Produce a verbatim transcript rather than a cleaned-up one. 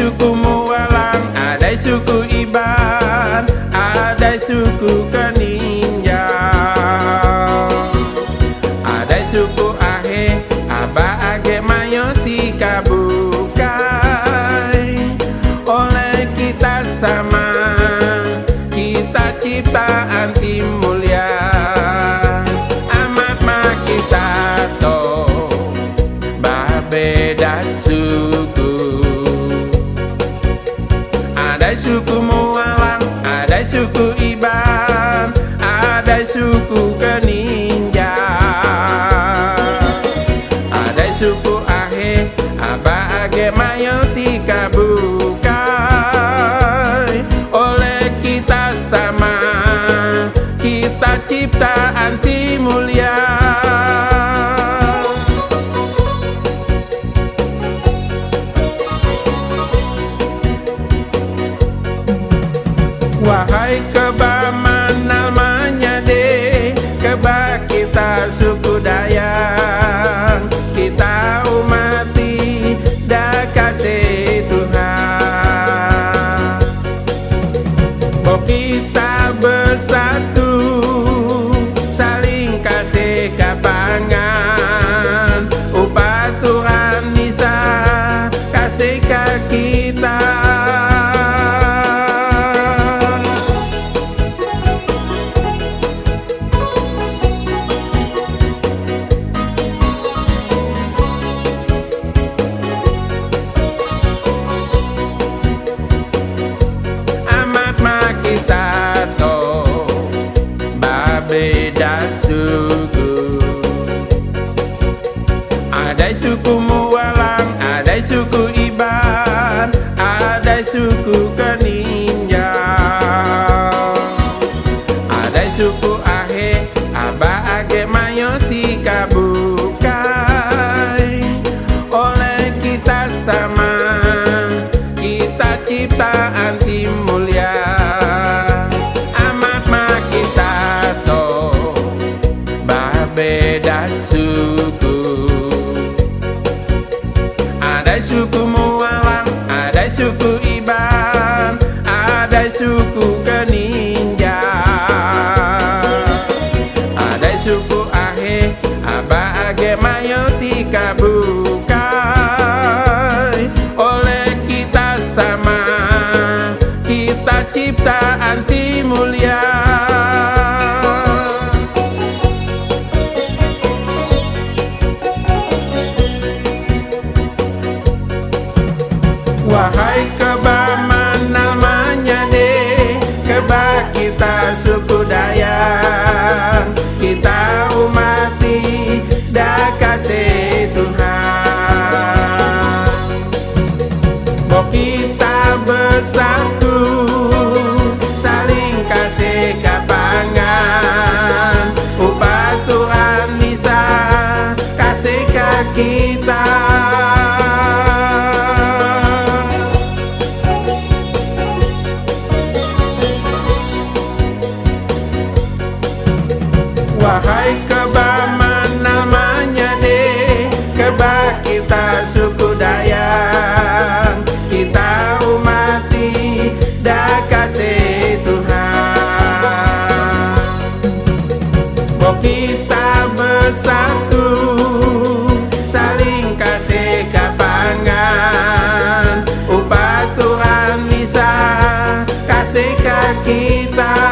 suku Mualang, ada suku Iban, ada suku Keninja, ada suku Ahe, Aba Age Mayoti Kabukai. Oleh kita sama, kita ciptaan tim mulia, amat mah kita to beda suku. Ada suku Mualang, ada suku Iban, ada suku Keninja, ada suku Ahe, Aba Age Mayoti Kabukai. Oleh kita sama, kita ciptaan tim mulia. Wahai keba manal manyade, keba kita suku Dayang, kita umati da kasih Tuhan. Oh kita bersatu, saling kasih kapangan, upah Tuhan bisa kasih ke kita. Beda suku, ada suku Mualang, ada suku Iban, ada suku Keninja, ada suku Ahe, Aba Age Mayoti Kabukai. Oleh kita sama, kita ciptaan tim mulia, beda suku. Ada suku Mualang, ada suku Iban, ada suku Keninja, ada suku Ahe, Aba Age Mayoti Kabukai. Oleh kita sama, kita ciptaan tim mulia. Wahai keba manal manyade, keba kita suku Dayang, kita umati da kasih Tuhan. Oh kita bersatu, saling kasih kapangan, upah Tuhan bisa kasih ke kita. Wahai keba manal manyade, keba kita suku Dayang, kita umati da kasih Tuhan. Oh kita bersatu, saling kasih kapangan, upah Tuhan bisa kasih ke kita.